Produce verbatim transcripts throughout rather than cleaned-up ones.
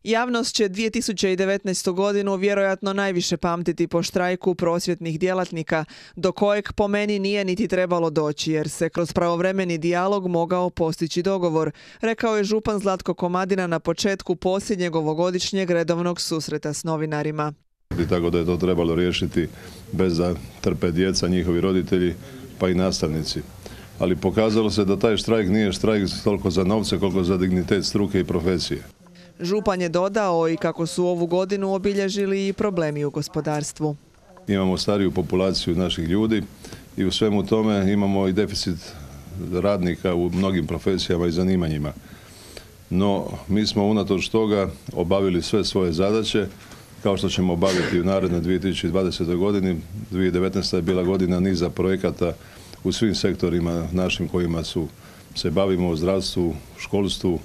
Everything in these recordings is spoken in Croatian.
Javnost će dvije tisuće devetnaestu. godinu vjerojatno najviše pamtiti po štrajku prosvjetnih djelatnika, do kojeg po meni nije niti trebalo doći, jer se kroz pravovremeni dijalog mogao postići dogovor, rekao je župan Zlatko Komadina na početku posljednjeg ovogodišnjeg redovnog susreta s novinarima. Tako da je to trebalo riješiti bez da trpe djeca, njihovi roditelji, pa i nastavnici. Ali pokazalo se da taj štrajk nije štrajk toliko za novce koliko za dignitet struke i profesije. Župan je dodao i kako su ovu godinu obilježili i problemi u gospodarstvu. Imamo stariju populaciju naših ljudi i u svemu tome imamo i deficit radnika u mnogim profesijama i zanimanjima. No, mi smo unatoč toga obavili sve svoje zadaće, kao što ćemo obaviti u narednoj dvije tisuće dvadesetoj. godini. dvije tisuće devetnaesta. je bila godina niza projekata u svim sektorima našim kojima su, se bavimo, u zdravstvu, školstvu,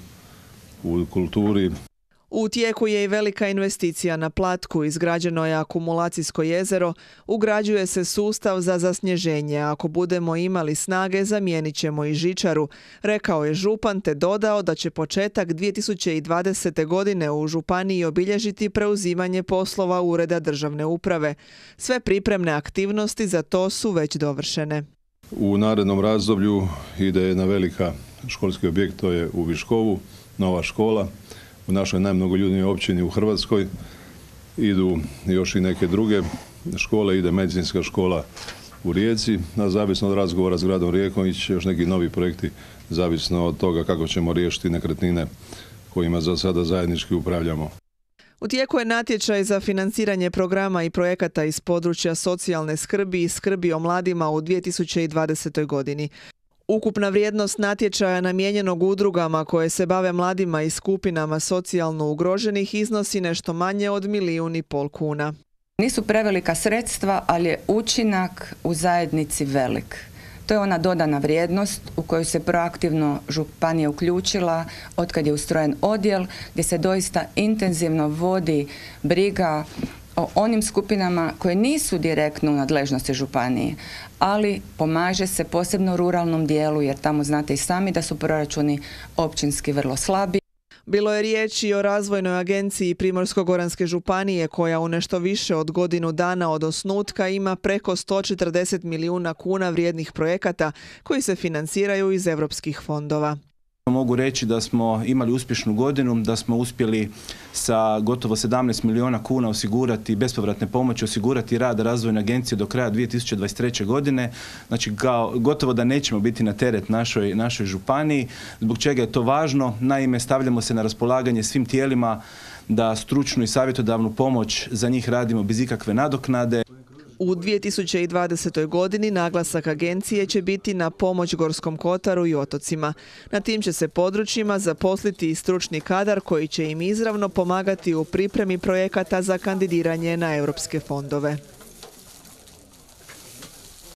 u kulturi. U tijeku je i velika investicija na Platku, izgrađeno je akumulacijsko jezero, ugrađuje se sustav za zasnježenje, a ako budemo imali snage zamijenit ćemo i žičaru, rekao je župan te dodao da će početak dvije tisuće dvadesete. godine u županiji obilježiti preuzimanje poslova Ureda državne uprave. Sve pripremne aktivnosti za to su već dovršene. U narednom razdoblju ide jedna velika školski objekt, to je u Viškovu, nova škola. U našoj najmnogoljudnijoj općini u Hrvatskoj idu još i neke druge škole, ide medicinska škola u Rijeci, a zavisno od razgovora s gradom Rijekom ići još neki novi projekti, zavisno od toga kako ćemo riješiti nekretnine kojima za sada zajednički upravljamo. U tijeku je natječaj za financiranje programa i projekata iz područja socijalne skrbi i skrbi o mladima u dvije tisuće dvadesetoj. godini. Ukupna vrijednost natječaja namijenjenog udrugama koje se bave mladima i skupinama socijalno ugroženih iznosi nešto manje od milijun i pol kuna. Nisu prevelika sredstva, ali je učinak u zajednici velik. To je ona dodana vrijednost u koju se proaktivno županija uključila otkad je ustrojen odjel gdje se doista intenzivno vodi briga o onim skupinama koje nisu direktno u nadležnosti županije, ali pomaže se posebno ruralnom dijelu jer tamo znate i sami da su proračuni općinski vrlo slabi. Bilo je riječi o razvojnoj agenciji Primorsko-goranske županije koja u nešto više od godinu dana od osnutka ima preko sto četrdeset milijuna kuna vrijednih projekata koji se financiraju iz europskih fondova. Mogu reći da smo imali uspješnu godinu, da smo uspjeli sa gotovo sedamnaest milijuna kuna osigurati bespovratne pomoći, osigurati rad razvojne agencije do kraja dvije tisuće dvadeset treće. godine. Znači, kao, gotovo da nećemo biti na teret našoj, našoj županiji. Zbog čega je to važno? Naime, stavljamo se na raspolaganje svim tijelima da stručnu i savjetodavnu pomoć za njih radimo bez ikakve nadoknade. U dvije tisuće dvadesetoj. godini naglasak agencije će biti na pomoć Gorskom kotaru i otocima. Na tim će se područjima zaposliti i stručni kadar koji će im izravno pomagati u pripremi projekata za kandidiranje na europske fondove.